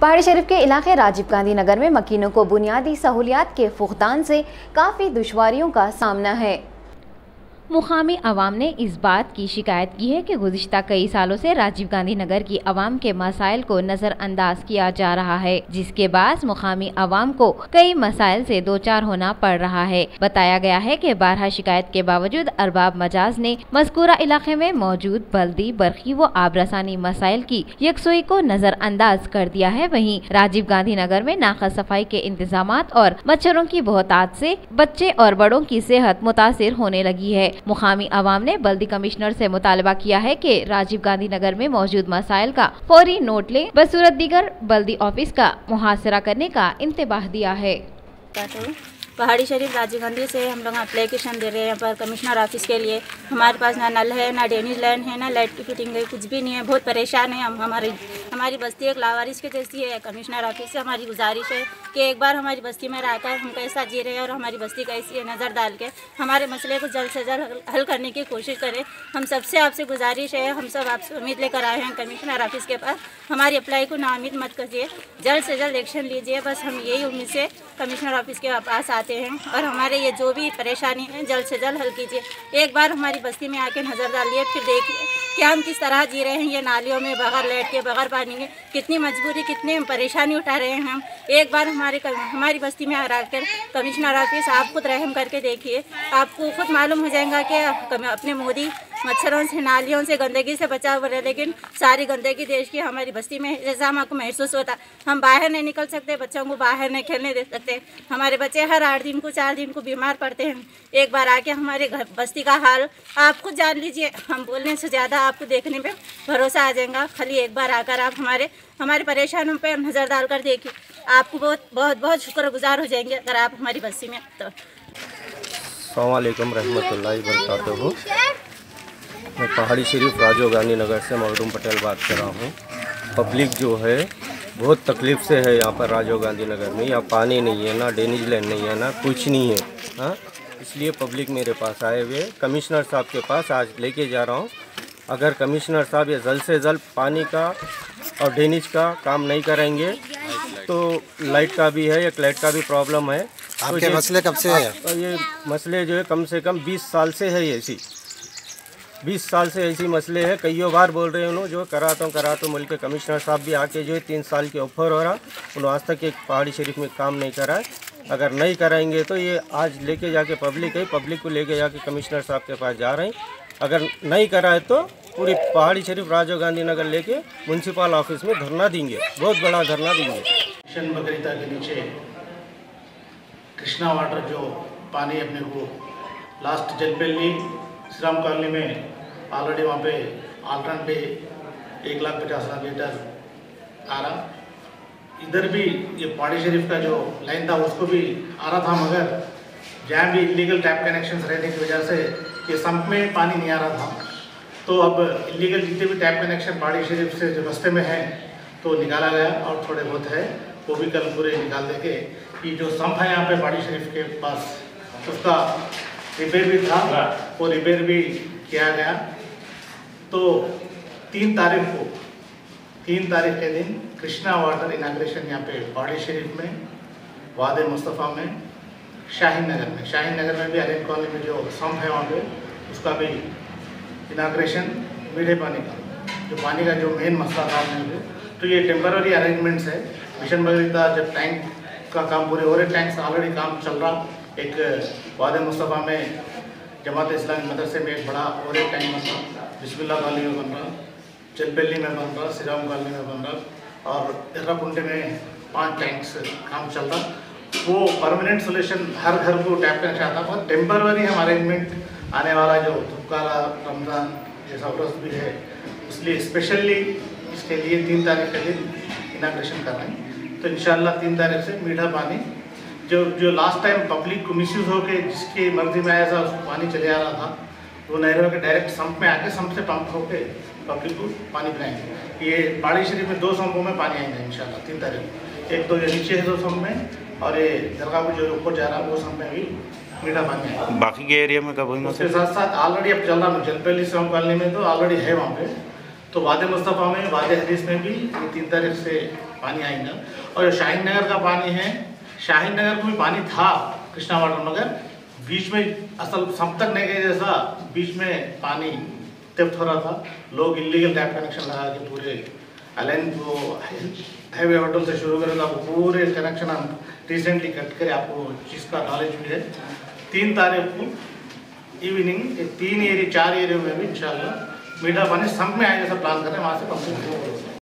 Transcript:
पहाड़ी शरीफ के इलाके राजीव गांधी नगर में मकीनों को बुनियादी सहूलियात के फुकदान से काफ़ी दुश्वारियों का सामना है। मुकामी अवाम ने इस बात की शिकायत की है कि गुज़िश्ता कई सालों से राजीव गांधी नगर की अवाम के मसाइल को नज़रअंदाज किया जा रहा है, जिसके बाद मुकामी अवाम को कई मसाइल से दो चार होना पड़ रहा है। बताया गया है कि बारहा शिकायत के बावजूद अरबाब मजाज ने मज़कूरा इलाके में मौजूद बल्दी, बरखी व आबरसानी मसाइल की यकसुई को नज़रअंदाज कर दिया है। वहीं राजीव गांधी नगर में नाक़स सफाई के इंतजामात और मच्छरों की बहुतात से बच्चे और बड़ों की सेहत मुतासिर होने लगी है। मुकामी अवाम ने बल्दी कमिश्नर से मुतालबा किया है कि राजीव गांधी नगर में मौजूद मसाइल का फौरी नोट ले बसूरत दीगर बल्दी ऑफिस का मुहासरा करने का इंतबाह दिया है। पहाड़ी शरीफ राजीव गांधी से हम लोग एप्लीकेशन दे रहे हैं यहाँ पर कमिश्नर ऑफिस के लिए। हमारे पास ना नल है, ना ड्रेनेज लाइन है, ना लाइट की फिटिंग है, कुछ भी नहीं है। बहुत परेशान है हम। हमारी बस्ती एक लावारिस के जैसी है। कमिश्नर ऑफिस से हमारी गुजारिश है कि एक बार हमारी बस्ती में रहकर हम कैसा जी रहे हैं और हमारी बस्ती कैसी है नज़र डाल के हमारे मसले को जल्द से जल्द हल करने की कोशिश करें। हम सबसे आपसे गुजारिश है, हम सब आपसे उम्मीद लेकर आए हैं कमिश्नर ऑफिस के पास। हमारी अप्लाई को नाउम्मीद मत करिए, जल्द से जल्द एक्शन लीजिए। बस हम यही उम्मीद से कमिश्नर ऑफिस के पास आते हैं और हमारे ये जो भी परेशानी है जल्द से जल्द हल कीजिए। एक बार हमारी बस्ती में आके नज़र डालिए, फिर देखिए कि हम किस तरह जी रहे हैं ये नालियों में, बगैर लाइट के, बगैर पानी के, कितनी मजबूरी, कितनी परेशानी उठा रहे हैं हम। एक बार हमारी बस्ती में आकर कमिश्नर ऑफिस आप खुद रहम करके देखिए, आपको खुद मालूम हो जाएगा कि अपने मोदी मच्छरों से, नालियों से, गंदगी से बचा हुआ है, लेकिन सारी गंदगी देश की हमारी बस्ती में जैसा हमको महसूस होता। हम बाहर नहीं निकल सकते, बच्चों को बाहर नहीं खेलने दे सकते। हमारे बच्चे हर 8 दिन को 4 दिन को बीमार पड़ते हैं। एक बार आके हमारे घर बस्ती का हाल आप खुद जान लीजिए। हम बोलने से ज़्यादा आपको देखने पे भरोसा आ जाएगा। खाली एक बार आकर आप हमारे परेशानियों पे नज़र डाल कर देखिए, आपको बहुत शुक्रगुजार हो जाएंगे अगर आप हमारी बस्ती में। तो अस्सलाम वालेकुम रहमतुल्लाहि व बरकातुहू। मैं पहाड़ी शरीफ राजीव गांधी नगर से मखदूम पटेल बात कर रहा हूँ। पब्लिक जो है बहुत तकलीफ़ से है यहाँ पर राजीव गांधी नगर में। यहाँ पानी नहीं है, ना ड्रेनेज लाइन नहीं है, ना कुछ नहीं है। हाँ, इसलिए पब्लिक मेरे पास आए हुए कमिश्नर साहब के पास आज लेके जा रहा हूँ। अगर कमिश्नर साहब ये जल्द से जल्द पानी का और ड्रेनेज का काम नहीं करेंगे तो लाइट का भी है, एक लाइट का भी प्रॉब्लम है। आपके मसले कब से है? ये मसले जो है कम से कम 20 साल से है। ऐसी 20 साल से ऐसी मसले हैं। कई बार बोल रहे हैं उन्होंने जो कराता हूँ बोल के कमिश्नर साहब भी आके जो है 3 साल के ऑफर हो रहा, उन्होंने आज तक एक पहाड़ी शरीफ में काम नहीं करा है। अगर नहीं कराएंगे तो ये आज लेके जाके पब्लिक को लेके जाके कमिश्नर साहब के पास जा रहे हैं। अगर नहीं कराए तो पूरी पहाड़ी शरीफ राजीव गांधी नगर लेके म्यूनसिपल ऑफिस में धरना देंगे, बहुत बड़ा धरना देंगे। मिशन बगरीता के नीचे कृष्णा वाटर जो पानी अपने को लास्ट जलपेली श्रीराम कॉलोनी में ऑलरेडी वहाँ पे अल्टरनेटिव 1,50,000 लीटर आ रहा। इधर भी ये पहाड़ी शरीफ का जो लाइन था उसको भी आ रहा था, मगर जहाँ भी इलीगल टैप कनेक्शन रहने की वजह से ये सम्प में पानी नहीं आ रहा था। तो अब इलीगल जितने भी टैप कनेक्शन पहाड़ी शरीफ से जो रास्ते में हैं तो निकाला गया और थोड़े बहुत है वो भी कल पूरे निकाल देंगे। ये जो सम्प है यहाँ पे पहाड़ी शरीफ के पास उसका रिपेयर भी था, वो रिपेयर भी किया गया। तो 3 तारीख के दिन कृष्णा वाटर इनाग्रेशन यहाँ पे पहाड़ी शरीफ में, वादे मुस्तफ़ा में, शाहीन नगर में भी अरेंज कॉलोनी में जो सम्प है वहाँ पे उसका भी इनाग्रेशन मीठे पानी का, जो पानी का जो मेन मसला था में। तो ये टेम्पररी अरेंजमेंट्स है। मिशन बगरीता जब टैंक का काम पूरे हो रहे, टैंक से ऑलरेडी काम चल रहा। एक वादे मुस्तफ़ा में जमात इस्लामी मदरसे में एक बड़ा और एक टैंक बन रहा, बिस्मिल्लाह कॉलोनी में बन रहा, चलपेली में बन रहा, श्रीराम कॉलोनी में बन रहा और एर्राकुंटे में 5 टैंक्स काम चल रहा। वो परमानेंट सोल्यूशन हर घर को टैप करना चाहता था। टेम्पररी हम अरेंजमेंट आने वाला जो धुपकारा रमज़ान जैसा व्रत भी है इसलिए स्पेशली इसके लिए 3 तारीख के दिन इनाग्रेशन कर रहे हैं। तो इंशाल्लाह 3 तारीख से मीठा पानी जो लास्ट टाइम पब्लिक को मिसयूज़ होकर जिसकी मर्जी में आया था उसको पानी चले आ रहा था, वो नहरों के डायरेक्ट सम्प में आके सम्प से पंप होकर पब्लिक को पानी पिलाएंगे। ये पहाड़ी शरीफ में 2 सम्पों में पानी आएगा इंशाल्लाह 3 तारीख। एक तो ये नीचे है 2 सम्प में और ये दरगाह जो ऊपर जा रहा है वो सम्प में भी मीठा पानी आएगा। बाकी के एरिया में कब होगा? उसके साथ साथ ऑलरेडी अब चल रहा है जलपेली श्रीराम कॉलोनी में तो ऑलरेडी है वहाँ पे। तो वादे मुस्तफ़ा में, वादे हदीस में भी 3 तारीख से पानी आएगा। और जो शाहीन नगर का पानी है, शाहीन नगर में भी पानी था, कृष्णा वाटर नगर बीच में असल सब तक नहीं गए, जैसा बीच में पानी तेफ्ट हो रहा था। लोग इलीगल टैप कनेक्शन लगा के पूरे अलाइन को हाईवे होटल से शुरू करें तो आपको पूरे कनेक्शन हम रिसेंटली कट करे, आपको चीज़ का नॉलेज भी है। 3 तारीख को इवनिंग 3 एरिया 4 एरिया में भी इंशाल्लाह मीठा पानी सब में आए जैसा प्लान कर रहे हैं, वहाँ से कंप्लीट